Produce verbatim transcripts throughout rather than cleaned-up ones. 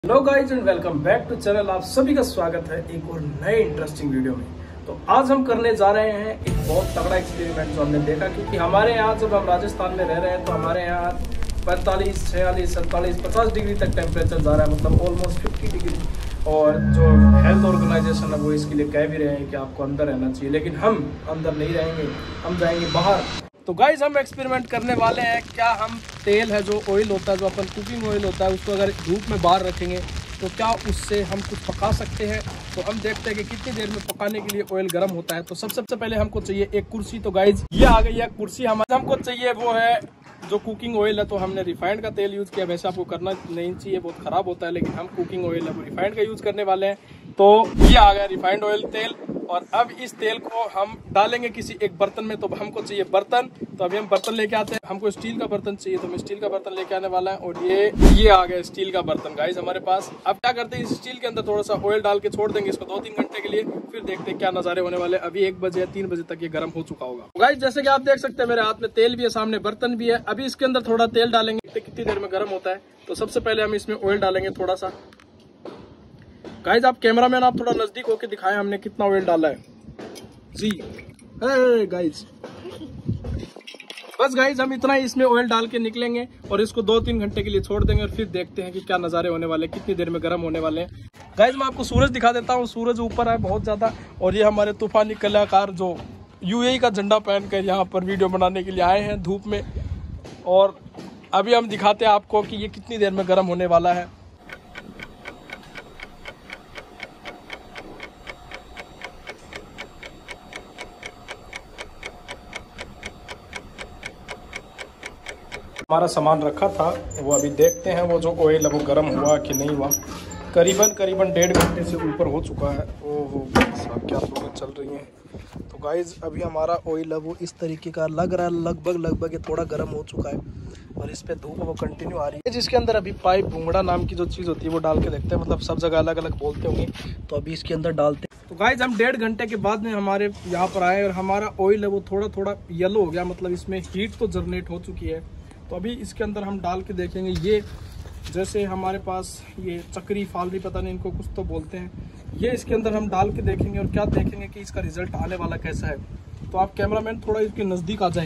Hello guys and welcome back to channel. आप सभी का स्वागत है एक और नए इंटरेस्टिंग वीडियो में। तो आज हम करने जा रहे हैं एक बहुत तगड़ा एक्सपेरिमेंट जो हमने देखा, क्योंकि हमारे यहाँ जब हम राजस्थान में रह रहे हैं तो हमारे यहाँ पैंतालीस छियालीस सैंतालीस पचास डिग्री तक टेम्परेचर जा रहा है, मतलब ऑलमोस्ट फिफ्टी डिग्री। और जो हेल्थ ऑर्गेनाइजेशन है वो इसके लिए कह भी रहे हैं कि आपको अंदर रहना चाहिए, लेकिन हम अंदर नहीं रहेंगे, हम जाएंगे बाहर। तो गाइज हम एक्सपेरिमेंट करने वाले हैं, क्या हम तेल है जो ऑयल होता है, जो अपन कुकिंग ऑयल होता है, उसको अगर धूप में बाहर रखेंगे तो क्या उससे हम कुछ पका सकते हैं। तो हम देखते हैं कि कितनी देर में पकाने के लिए ऑयल गर्म होता है। तो सबसे सबसे पहले हमको चाहिए एक कुर्सी। तो गाइज ये आ गई है कुर्सी हमारे। हमको चाहिए वो है जो कुकिंग ऑयल है। तो हमने रिफाइंड का तेल यूज किया, वैसे आपको करना नहीं चाहिए, बहुत खराब होता है, लेकिन हम कुकिंग ऑयल है वो रिफाइंड का यूज करने वाले हैं। तो ये आ गया रिफाइंड ऑयल तेल, और अब इस तेल को हम डालेंगे किसी एक बर्तन में। तो हमको चाहिए बर्तन, तो अभी हम बर्तन लेके आते हैं। हमको स्टील का बर्तन चाहिए, तो मैं स्टील का बर्तन लेके आने वाला है। और ये ये आ गया स्टील का बर्तन गाइस हमारे पास। अब क्या करते हैं, इस स्टील के अंदर थोड़ा सा ऑयल डाल के छोड़ देंगे इसको दो तीन घंटे के लिए, फिर देखते हैं क्या नजारे होने वाले। अभी एक बजे या तीन बजे तक ये गर्म हो चुका होगा। गाइस जैसे कि आप देख सकते हैं मेरे हाथ में तेल भी है, सामने बर्तन भी है। अभी इसके अंदर थोड़ा तेल डालेंगे, कितनी देर में गर्म होता है। तो सबसे पहले हम इसमें ऑयल डालेंगे थोड़ा सा। गाइस आप कैमरामैन आप थोड़ा नजदीक होके दिखाएं हमने कितना ऑयल डाला है जी। हे गाइस बस गाइस हम इतना ही इसमें ऑयल डाल के निकलेंगे और इसको दो तीन घंटे के लिए छोड़ देंगे, और फिर देखते हैं कि क्या नज़ारे होने वाले, कितनी देर में गर्म होने वाले हैं। गाइस मैं आपको सूरज दिखा देता हूँ, सूरज ऊपर है बहुत ज़्यादा, और ये हमारे तूफानी कलाकार जो यूएई का झंडा पहन कर यहाँ पर वीडियो बनाने के लिए आए हैं धूप में। और अभी हम दिखाते हैं आपको कि ये कितनी देर में गर्म होने वाला है। हमारा सामान रखा था वो अभी देखते हैं वो जो ऑयल है वो गर्म हुआ कि नहीं हुआ। करीबन करीबन डेढ़ घंटे से ऊपर हो चुका है। ओहो अब क्या सूरज चल रही है। तो गाइज अभी हमारा ऑयल है वो इस तरीके का लग रहा है, लगभग लगभग ये थोड़ा गर्म हो चुका है, और इस पर धूप वो कंटिन्यू आ रही है। जिसके अंदर अभी पाइप भूंगड़ा नाम की जो चीज़ होती है वो डाल के देखते हैं, मतलब सब जगह अलग अलग बोलते होंगे, तो अभी इसके अंदर डालते हैं। तो गाइज हम डेढ़ घंटे के बाद में हमारे यहाँ पर आए, और हमारा ऑयल है वो थोड़ा थोड़ा येलो हो गया, मतलब इसमें हीट तो जनरेट हो चुकी है। तो अभी इसके अंदर हम डाल के देखेंगे। ये जैसे हमारे पास ये चक्री फालरी पता नहीं इनको कुछ तो बोलते हैं, ये इसके अंदर हम डाल के देखेंगे, और क्या देखेंगे कि इसका रिजल्ट आने वाला कैसा है। तो आप कैमरामैन थोड़ा इसके नज़दीक आ जाएं।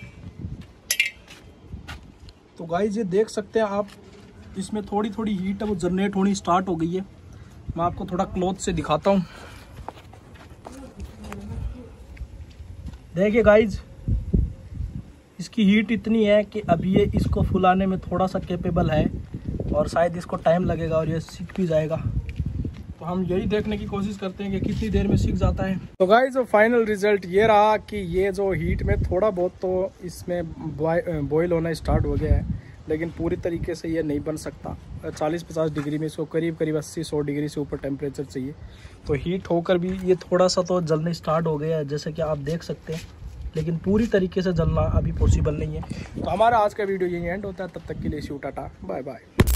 तो गाइस ये देख सकते हैं आप, इसमें थोड़ी थोड़ी हीट है वो जनरेट होनी स्टार्ट हो गई है। मैं आपको थोड़ा क्लोथ से दिखाता हूँ। देखिए गाइज इसकी हीट इतनी है कि अभी ये इसको फुलाने में थोड़ा सा कैपेबल है, और शायद इसको टाइम लगेगा और ये सीख भी जाएगा। तो हम यही देखने की कोशिश करते हैं कि कितनी देर में सीख जाता है। तो गाइस फाइनल रिजल्ट ये रहा कि ये जो हीट में थोड़ा बहुत तो इसमें बॉयल होना स्टार्ट हो गया है, लेकिन पूरी तरीके से ये नहीं बन सकता। चालीस पचास डिग्री में इसको करीब करीब अस्सी सौ डिग्री से ऊपर टेम्परेचर चाहिए। तो हीट होकर भी ये थोड़ा सा तो जलने स्टार्ट हो गया है, जैसे कि आप देख सकते हैं, लेकिन पूरी तरीके से जलना अभी पॉसिबल नहीं है। तो हमारा आज का वीडियो यही एंड होता है। तब तक के लिए टाटा बाय बाय।